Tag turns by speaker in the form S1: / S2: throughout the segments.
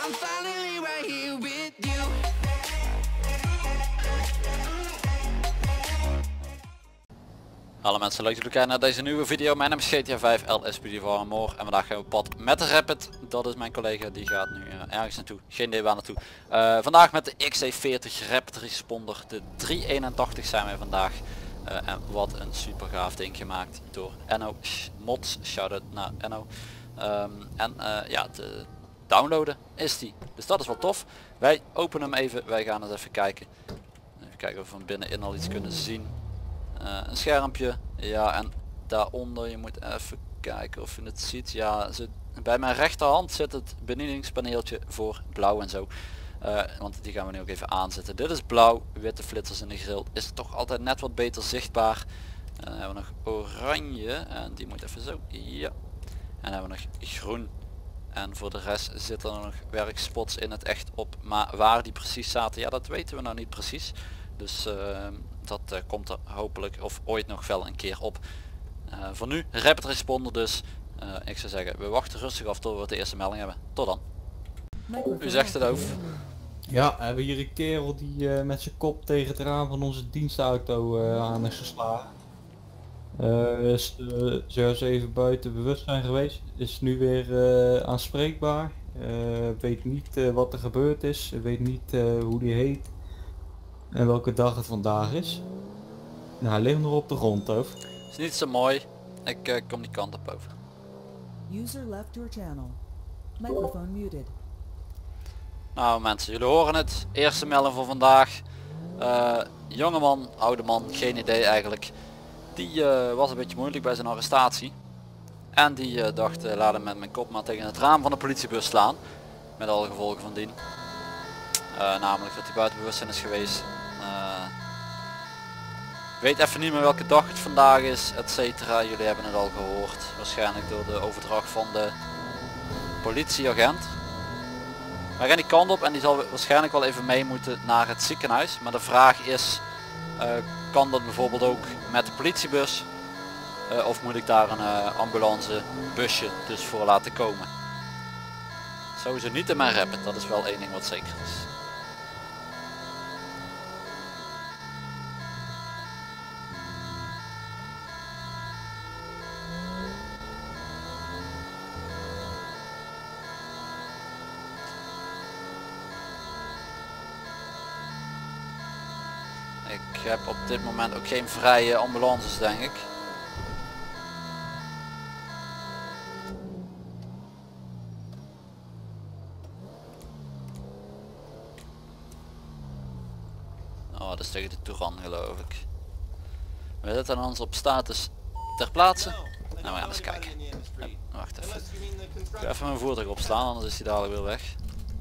S1: I'm finally right here with you.
S2: Hallo mensen, leuk dat jullie kijken naar deze nieuwe video. Mijn naam is GTA 5 LSPD van Amor en vandaag gaan we op pad met de Rapid. Dat is mijn collega, die gaat nu ergens naartoe. Geen idee waar naartoe. Vandaag met de XC40 Rapid Responder. De 381 zijn wij vandaag. En wat een super gaaf ding gemaakt door Enno Mods. Shout-out naar Enno. Ja, te downloaden is die. Dus dat is wel tof. Wij openen hem even. Wij gaan eens even kijken. Even kijken of we van binnenin al iets kunnen zien. Een schermpje, ja, en daaronder, je moet even kijken of je het ziet, ja, bij mijn rechterhand zit het bedieningspaneeltje voor blauw en zo, want die gaan we nu ook even aanzetten. Dit is blauw, witte flitsers in de grill, is het toch altijd net wat beter zichtbaar. Dan hebben we nog oranje, en die moet even zo, ja, en dan hebben we nog groen. En voor de rest zitten er nog werkspots in het echt op, maar waar die precies zaten, ja, dat weten we nou niet precies. Dus dat komt er hopelijk of ooit nog wel een keer op. Voor nu Rapid Responder dus. Ik zou zeggen, we wachten rustig af tot we de eerste melding hebben. Tot dan. U zegt het over.
S3: Ja, we hebben hier een kerel die met zijn kop tegen het raam van onze dienstauto aan is geslagen. Ze is even buiten bewustzijn geweest. Is nu weer aanspreekbaar. Weet niet wat er gebeurd is. Weet niet hoe die heet. En welke dag het vandaag is. Nou, hij ligt nog op de grond, hoor.
S2: Is niet zo mooi. Ik kom die kant op over.
S4: User left your channel. Microphone muted.
S2: Nou mensen, jullie horen het. Eerste melding voor vandaag. Jonge man, oude man, geen idee eigenlijk. Die was een beetje moeilijk bij zijn arrestatie. En die dacht, laat hem met mijn kop maar tegen het raam van de politiebus slaan. Met alle gevolgen van dien. Namelijk dat hij buiten bewustzijn is geweest. Weet even niet meer welke dag het vandaag is, etc. Jullie hebben het al gehoord. Waarschijnlijk door de overdracht van de politieagent. Wij gaan die kant op en die zal waarschijnlijk wel even mee moeten naar het ziekenhuis. Maar de vraag is, kan dat bijvoorbeeld ook met de politiebus? Of moet ik daar een ambulancebusje dus voor laten komen? Sowieso niet in mijn Rapid, dat is wel één ding wat zeker is. Ik heb op dit moment ook geen vrije ambulances, denk ik. Oh, dat is tegen de Touran, geloof ik. We zetten ons op status ter plaatse. Nou, we gaan eens kijken. Wacht even. Ik ga even mijn voertuig opslaan, anders is hij dadelijk weer weg.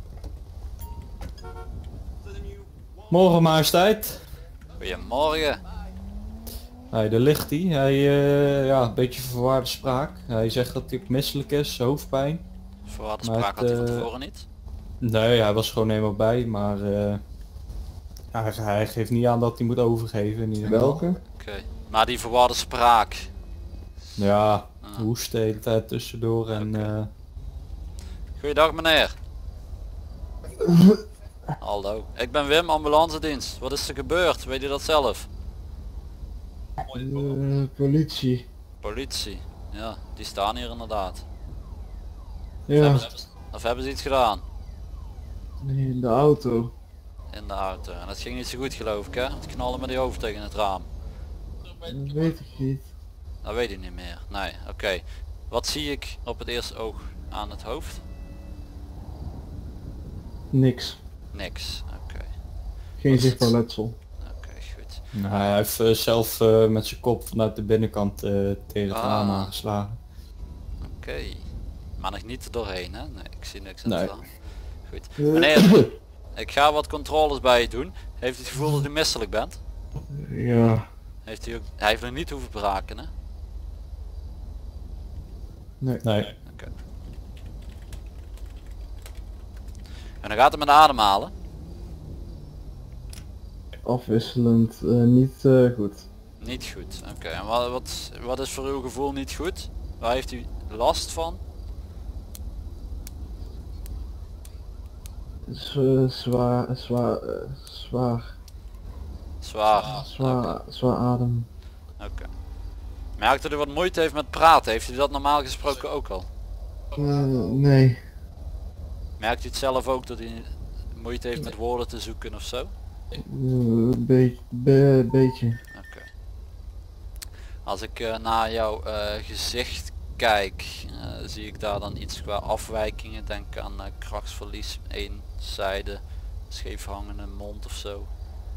S3: Morgen majesteit.
S2: Goedemorgen.
S3: Daar ligt hij. Hij ja, een beetje verwarde spraak. Hij zegt dat hij misselijk is, hoofdpijn.
S2: Verwarde spraak had hij van tevoren niet.
S3: Nee, hij was gewoon helemaal bij, maar hij geeft niet aan dat hij moet overgeven in ieder geval.
S5: Welke?
S2: Oké. Maar die verwarde spraak.
S3: Ja, hoest de hele tijd tussendoor en
S2: Goeiedag meneer. Hallo. Ik ben Wim, ambulance dienst. Wat is er gebeurd? Weet je dat zelf?
S5: Politie.
S2: Politie. Ja, die staan hier inderdaad.
S5: Ja,
S2: Of hebben ze iets gedaan?
S5: nee, in de auto.
S2: In de auto. En dat ging niet zo goed geloof ik hè? Het knallen met die hoofd tegen het raam.
S5: Dat weet ik niet.
S2: Dat weet ik niet meer. Nee, oké. Wat zie ik op het eerste oog aan het hoofd?
S5: Niks.
S2: Niks. Oké.
S5: Geen zichtbaar letsel.
S2: Oké, goed.
S3: nou, hij heeft zelf met zijn kop vanuit de binnenkant tegen het raam aangeslagen.
S2: Oké. Maar nog niet er doorheen hè? Nee, ik zie niks aan
S3: Nee.
S2: staan. Goed. Meneer, ik ga wat controles bij je doen. Heeft u het gevoel dat u misselijk bent?
S5: Ja.
S2: Heeft u ook, hij heeft nog niet hoeven braken hè?
S5: Nee.
S3: Nee.
S2: Oké. En dan gaat het met ademhalen.
S5: Afwisselend, niet goed.
S2: Niet goed. Oké. En wat is voor uw gevoel niet goed? Waar heeft u last van?
S5: Zwaar adem.
S2: Oké. Merkt dat u wat moeite heeft met praten? Heeft u dat normaal gesproken ook al?
S5: Nee.
S2: Merkt u het zelf ook dat u moeite heeft met woorden te zoeken of zo?
S5: Beetje.
S2: Oké. Als ik naar jouw gezicht kijk, zie ik daar dan iets qua afwijkingen. Denk aan krachtsverlies, één zijde, scheef hangende mond of zo.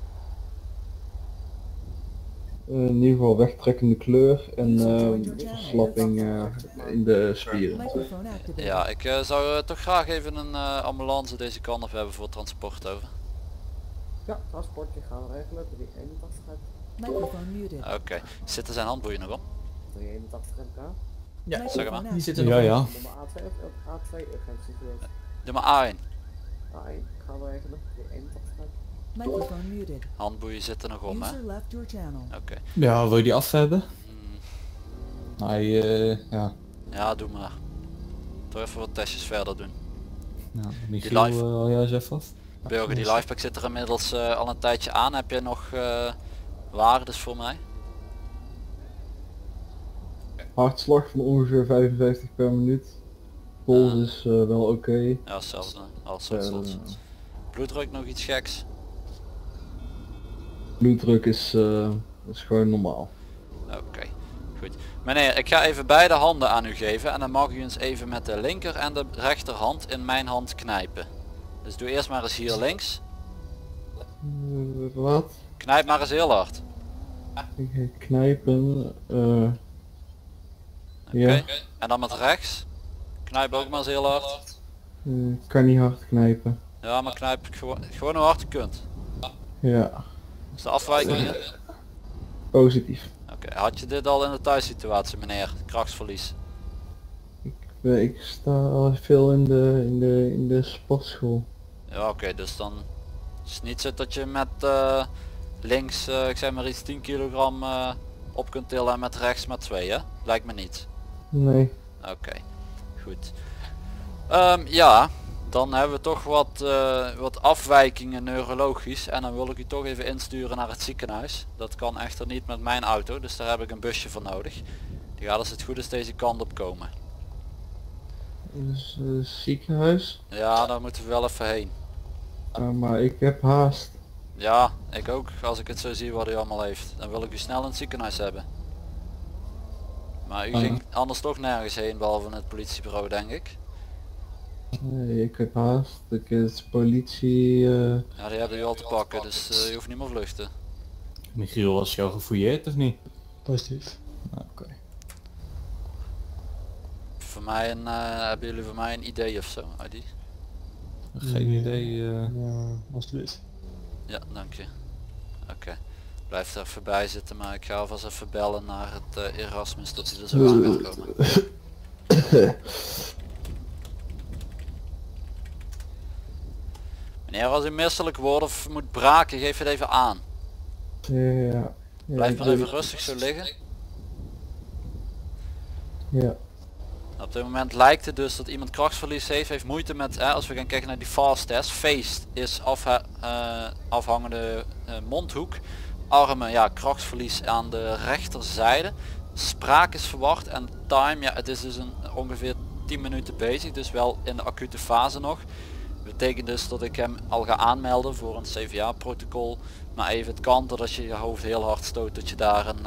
S5: In ieder geval wegtrekkende kleur en verslapping in de spieren.
S4: Microphone activated.
S2: Ja, ik zou toch graag even een ambulance deze kant op hebben voor transport over.
S6: Ja, transportje gaan we regelen. 381 uit.
S4: Microphone muted.
S2: Oké. Zitten zijn handboeien nog op?
S6: 381 MK.
S4: Ja,
S2: zeg maar.
S7: Die zitten nog
S3: Ja, ja.
S6: Nummer A2 of A2 urgentie geweest.
S2: Doe maar A1.
S6: A1 gaan we regelen. 381 uit.
S4: Microphone muted.
S2: Handboeien zitten nog om, hè?
S4: User left your channel.
S2: Oké.
S3: Ja, wil je die af hebben?
S2: Hmm,
S3: Hij, ja.
S2: ja, doe maar. Toch even wat testjes verder doen.
S3: Nou, Michiel,
S2: live-
S3: al jij eens even af?
S2: Burger, die livepack zit er inmiddels al een tijdje aan. Heb je nog waardes voor mij?
S5: Hartslag van ongeveer 55 per minuut. Pols is wel oké.
S2: Ja, hetzelfde. Als slot. Bloeddruk nog iets geks?
S5: Bloeddruk is gewoon normaal.
S2: Oké, goed. Meneer, ik ga even beide handen aan u geven en dan mag u eens even met de linker en de rechterhand in mijn hand knijpen. Dus doe eerst maar eens hier links.
S5: Wat?
S2: Knijp maar eens heel hard.
S5: Knijpen.
S2: Oké.
S5: Ja.
S2: En dan met rechts. Knijp ook maar eens heel hard.
S5: Kan niet hard knijpen.
S2: Ja, maar knijp gewoon hoe hard je kunt.
S5: Ja.
S2: Is de afwijking?
S5: Positief.
S2: Oké, had je dit al in de thuissituatie, meneer? Krachtsverlies.
S5: Ik sta al veel in de sportschool.
S2: Ja, oké, dus dan is het niet zo dat je met links, ik zeg maar iets 10 kilogram op kunt tillen en met rechts maar 2, hè? Lijkt me niet.
S5: Nee.
S2: Oké, goed. Ja, dan hebben we toch wat afwijkingen neurologisch en dan wil ik u toch even insturen naar het ziekenhuis. Dat kan echter niet met mijn auto, dus daar heb ik een busje voor nodig. Die gaat als het goed is deze kant op komen.
S5: Dus ziekenhuis.
S2: Ja, daar moeten we wel even heen.
S5: Maar ik heb haast.
S2: Ja, ik ook, als ik het zo zie wat u allemaal heeft. Dan wil ik u snel in het ziekenhuis hebben. Maar u ging anders toch nergens heen, behalve in het politiebureau, denk ik.
S5: Nee, ik heb haast. Ik is politie.
S2: Ja, die hebben u al te pakken, dus je hoeft niet meer vluchten.
S3: Michiel, was jou gefouilleerd of niet?
S7: Positief.
S3: Nou, oké.
S2: Voor mij hebben jullie voor mij een idee of zo, ID?
S3: Geen idee.
S7: Ja, alsjeblieft.
S2: Ja, dank je. Oké. Blijf er even bij zitten, maar ik ga alvast even bellen naar het Erasmus dat hij er zo aan kan komen. Meneer, als u misselijk wordt of moet braken, geef het even aan.
S5: Ja.
S2: Blijf maar even rustig zo liggen.
S5: Ja.
S2: Op dit moment lijkt het dus dat iemand krachtsverlies heeft moeite met, als we gaan kijken naar die fast test. Face is afhangende mondhoek. Armen, ja, krachtsverlies aan de rechterzijde. Spraak is verward en time, ja, het is dus ongeveer 10 minuten bezig, dus wel in de acute fase nog. Betekent dus dat ik hem al ga aanmelden voor een CVA protocol. Maar even, het kan dat als je je hoofd heel hard stoot dat je daar een...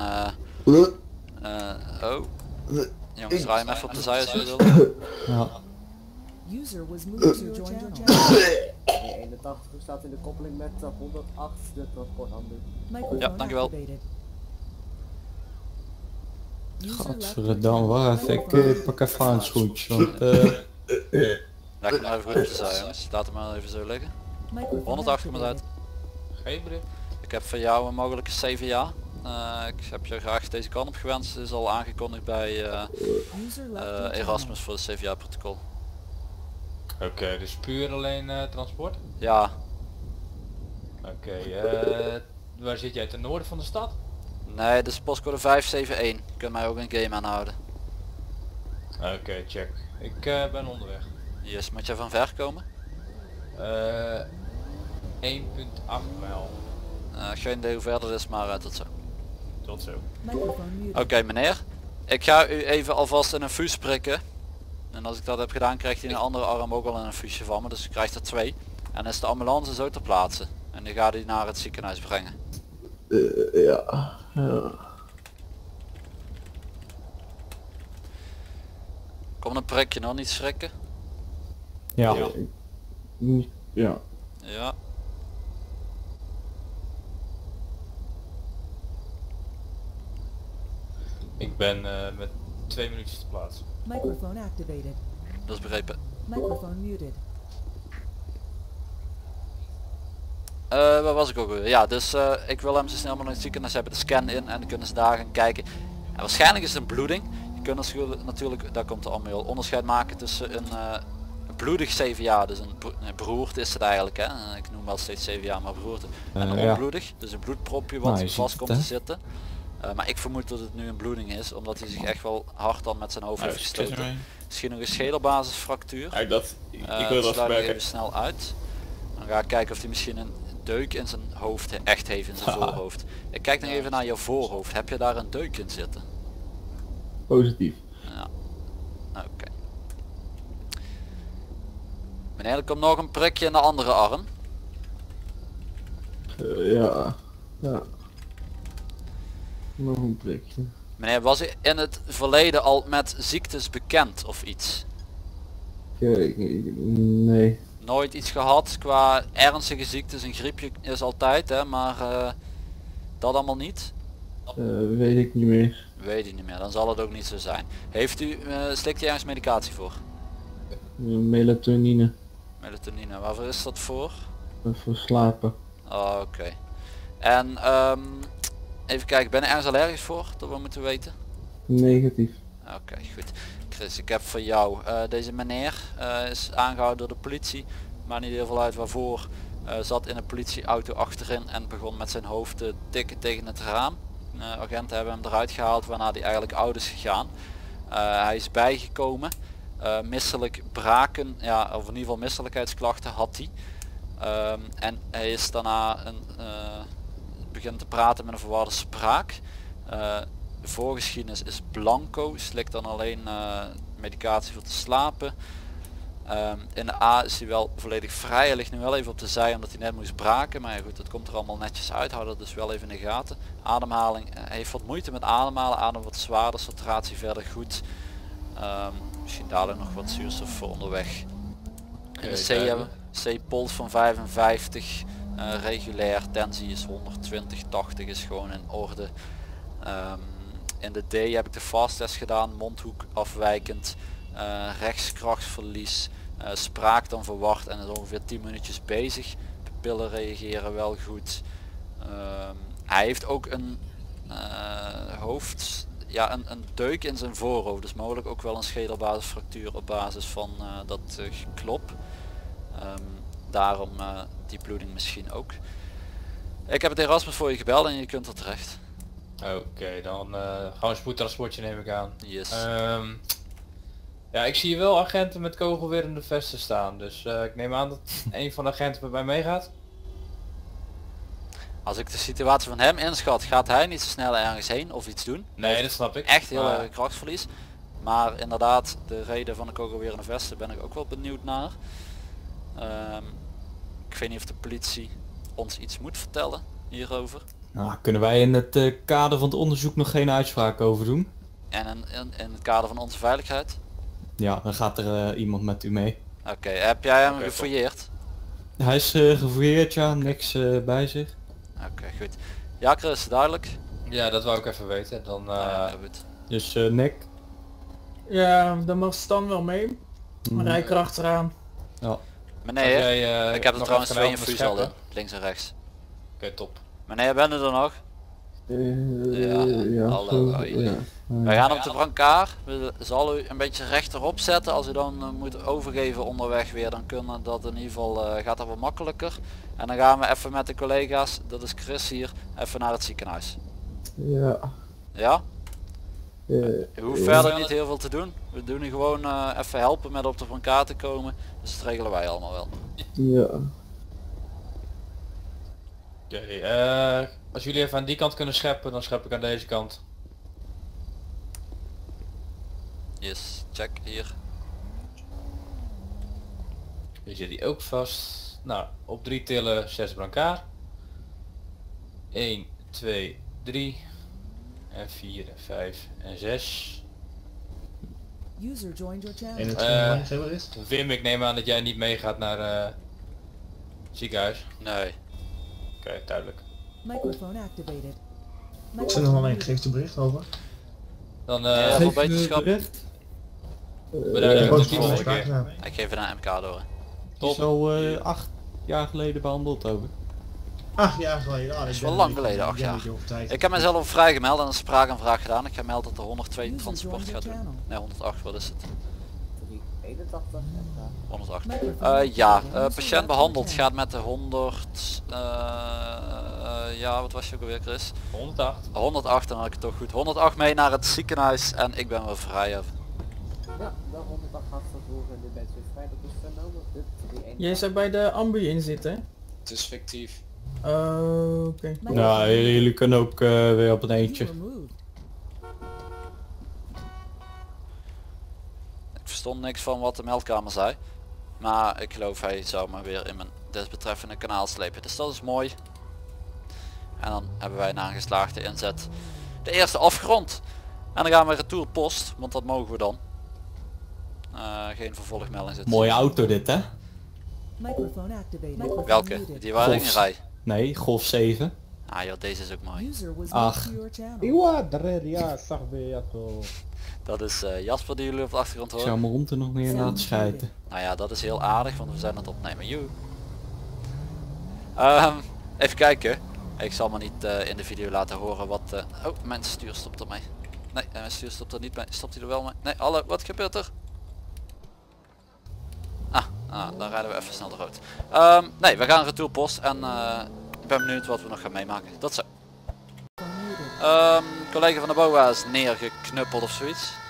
S2: oh. Jongens, draai hem even op de zij als je wilt.
S3: Ja.
S4: User was moved to join your channel.
S6: 81 staat in de koppeling met 108 de transporthandel.
S4: Microphone
S2: Ja, dankjewel.
S4: activated. User left your
S3: Godverdamme, waar even. Ik pak even een schoentje, want
S2: Leg hem maar even goed op de zij, jongens. Laat hem maar even zo liggen.
S4: Microphone
S2: 180 komt uit.
S7: Geen brief.
S2: Ik heb voor jou een mogelijke CVA. Ik heb je graag deze kant op gewenst. Het is al aangekondigd bij
S4: User left your
S2: Erasmus voor de CVA protocol.
S7: Oké, dus puur alleen transport?
S2: Ja,
S7: Oké, waar zit jij? Ten noorden van de stad?
S2: nee, dit is postcode 571. Je kunt mij ook een game aanhouden.
S7: Oké, check. Ik ben onderweg.
S2: Yes, moet je van ver komen?
S7: 1,8 mijl.
S2: Geen idee hoe ver dat is, maar tot zo.
S7: Tot zo.
S4: Microphone muted.
S2: Oké meneer, ik ga u even alvast in een fuus prikken. En als ik dat heb gedaan krijgt hij in een andere arm ook al een fuusje van me, dus ik krijg er 2. En is de ambulance zo ter plaatse. En die gaat hij naar het ziekenhuis brengen.
S5: Ja.
S2: Kom een prikje nog, niet schrikken.
S3: Ja.
S5: Ja.
S2: Ja.
S7: Ik ben met 2 minuutjes te plaatsen.
S4: Microphone activated.
S2: Dat is begrepen.
S4: Microphone muted.
S2: Waar was ik ook weer? Ja, dus ik wil hem zo snel mogelijk naar het ziekenhuis hebben, de scan in en dan kunnen ze daar gaan kijken. En waarschijnlijk is het een bloeding. Je kunt natuurlijk, daar komt de allemaal onderscheid maken tussen een bloedig CVA, dus een beroerte is het eigenlijk, hè. Ik noem wel steeds CVA, maar beroerte. En een
S3: Ja.
S2: onbloedig, dus een bloedpropje wat
S3: Nou, je
S2: vast
S3: ziet
S2: komt
S3: het,
S2: te
S3: hè?
S2: zitten. Maar ik vermoed dat het nu een bloeding is, omdat hij zich echt wel hard dan met zijn hoofd heeft gestoten. Misschien nog een schedelbasisfractuur.
S8: Ja, dat, ik wil dat
S2: sluit ik
S8: verwerken.
S2: even snel uit. Dan ga ik kijken of hij misschien een deuk in zijn hoofd echt heeft, in zijn voorhoofd. Ik kijk nog even naar je voorhoofd. Heb je daar een deuk in zitten?
S5: Positief.
S2: Ja. Oké. Meneer, er komt nog een prikje in de andere arm.
S5: Ja. Ja. Nog een prikje.
S2: Meneer, was u in het verleden al met ziektes bekend of iets?
S5: Kijk, nee.
S2: Nooit iets gehad qua ernstige ziektes? Een griepje is altijd, hè, maar dat allemaal niet?
S5: Weet ik niet meer.
S2: Weet ik niet meer, dan zal het ook niet zo zijn. Heeft u, slikt u ergens medicatie voor?
S5: Melatonine.
S2: Melatonine, waarvoor is dat voor?
S5: Voor slapen.
S2: Oh, oké. En even kijken, ben je ergens allergisch voor, dat we moeten weten?
S5: Negatief.
S2: Oké, goed. Chris, ik heb voor jou, deze meneer is aangehouden door de politie, maar niet heel veel uit waarvoor. Zat in een politieauto achterin en begon met zijn hoofd te tikken tegen het raam. Agenten hebben hem eruit gehaald waarna hij eigenlijk oud is gegaan. Hij is bijgekomen. Misselijk braken, ja, of in ieder geval misselijkheidsklachten had hij. En hij is daarna begint te praten met een verwarde spraak. De voorgeschiedenis is blanco, slikt dan alleen medicatie voor te slapen. In de A is hij wel volledig vrij, hij ligt nu wel even op de zij omdat hij net moest braken, maar ja, goed, dat komt er allemaal netjes uit, hou dat dus wel even in de gaten. Ademhaling, hij heeft wat moeite met ademhalen, adem wat zwaarder, saturatie verder goed. Misschien dadelijk nog wat zuurstof voor onderweg. In de C hebben we C-pols van 55, regulair, tensie is 120, 80 is gewoon in orde. In de D heb ik de fast test gedaan, mondhoek afwijkend, rechtskrachtsverlies, spraak dan verward en is ongeveer 10 minuutjes bezig. Pupillen reageren wel goed. Hij heeft ook een een deuk in zijn voorhoofd, dus mogelijk ook wel een schedelbasisfractuur op basis van dat geklop. Daarom die bloeding misschien ook. Ik heb het Erasmus voor je gebeld en je kunt er terecht.
S7: Oké, dan gaan we een spoedtransportje neem ik aan.
S2: Yes.
S7: Ja, ik zie hier wel agenten met kogelwerende vesten staan, dus ik neem aan dat een van de agenten met mij meegaat.
S2: Als ik de situatie van hem inschat, gaat hij niet zo snel ergens heen of iets doen.
S7: Nee, dat snap ik.
S2: Echt heel
S7: Maar-
S2: erg krachtsverlies. Maar inderdaad, de reden van de kogelwerende vesten ben ik ook wel benieuwd naar. Ik weet niet of de politie ons iets moet vertellen hierover.
S3: Nou, kunnen wij in het kader van het onderzoek nog geen uitspraak over doen?
S2: En in het kader van onze veiligheid.
S3: Ja, dan gaat er iemand met u mee.
S2: Oké, heb jij hem
S7: Oké,
S2: gefouilleerd?
S3: Hij is gefouilleerd, ja, niks bij zich.
S2: Oké, goed. Ja Chris, duidelijk.
S7: Ja, dat wou ik even weten. Dan,
S2: Ja, goed.
S3: Dus Nick.
S9: Ja, dan mag Stan wel mee. Maar rij ik erachteraan.
S3: Ja.
S2: Meneer,
S7: jij,
S2: ik heb er
S7: nog
S2: trouwens
S7: even
S2: 2 in
S7: helpen
S2: fuus al in,
S7: scheppen?
S2: links en rechts.
S7: Oké, top.
S2: Meneer, ben u er nog?
S5: Ja,
S2: hallo,
S5: zo,
S2: hoi.
S5: ja.
S2: Wij gaan op de brancard. We zal u een beetje rechterop zetten. Als u dan moet overgeven onderweg weer, dan kunnen dat in ieder geval gaat dat wat makkelijker. En dan gaan we even met de collega's, dat is Chris hier, even naar het ziekenhuis.
S5: Ja.
S2: Ja? Je hoeft verder niet heel veel te doen. We doen nu gewoon even helpen met op de van kaart te komen. Dus dat regelen wij allemaal wel.
S5: Ja.
S7: Oké, als jullie even aan die kant kunnen scheppen, dan schep ik aan deze kant.
S2: Yes, check hier.
S7: Hier zit hij ook vast. Nou, op 3 tillen 6 brancard. 1, 2, 3 en 4 en 5 en 6.
S4: User joined your channel.
S8: En het is.
S7: Wim, ik neem aan dat jij niet meegaat naar het ziekenhuis.
S2: Nee.
S7: Oké, duidelijk.
S4: Microphone activated.
S8: Ik zit nog wel een geeft een bericht over.
S7: Dan
S2: Ja,
S3: Geef
S2: voor beterschap.
S3: bericht.
S7: bedankt
S8: Ik
S7: voor
S8: heb
S7: de
S8: ook
S7: volgende
S8: wel
S7: keer.
S8: gedaan.
S2: Ik geef het naar MK door.
S3: Die is al 8 jaar geleden behandeld over.
S8: 8 jaar geleden.
S2: Dat is wel lang geleden, 8 jaar. Ik heb mezelf al vrijgemeld en een spraakaanvraag gedaan. Ik heb gemeld dat er 102
S4: User
S2: transport
S4: joined
S2: gaat
S4: your
S2: doen.
S4: channel.
S2: Nee, 108, wat is het?
S6: 81 en
S2: 108.
S4: Microphone
S2: Ja,
S4: activated.
S2: patiënt behandeld gaat met de 100... ja, wat was je ook alweer, Chris?
S7: 108.
S2: 108, dan had ik het toch goed. 108 mee naar het ziekenhuis en ik ben weer vrij.
S6: ja, de 108 gaat vervoeren en dit bent weer vrij. Dat is vernomen. Dit 381.
S9: Jij zou bij de ambu in zitten?
S7: Het is fictief.
S9: Oké.
S3: Nou, jullie kunnen ook weer op een eentje.
S2: Ik verstond niks van wat de meldkamer zei. Maar ik geloof hij zou me weer in mijn desbetreffende kanaal slepen. Dus dat is mooi. En dan hebben wij na een geslaagde inzet de eerste afgerond. En dan gaan we retour post, want dat mogen we dan. Geen vervolgmelding zit.
S3: Mooie auto dit, hè?
S4: Microphone activated. Microphone
S2: Welke?
S4: muted.
S2: Die waar ik in rij.
S3: Nee, Golf 7.
S2: Ah joh, deze is ook mooi.
S4: User was
S3: Ach.
S4: moved to your channel.
S5: Iwa, ja, Sarbeato.
S2: Dat is Jasper die jullie op de achtergrond
S3: Ik
S2: horen.
S3: zou mijn hond er nog meer laten schijten.
S2: Nou ja, dat is heel aardig, want we zijn aan het opnemen. Joe. Even kijken. Ik zal me niet in de video laten horen wat... Oh, mijn stuur stopt ermee. Nee, mijn stuur stopt er niet mee. Stopt hij er wel mee? Nee, hallo, wat gebeurt er? Dan rijden we even snel de rood. Nee, we gaan retour post en ik ben benieuwd wat we nog gaan meemaken. Dat zo. Collega van de BOA is neergeknuppeld of zoiets.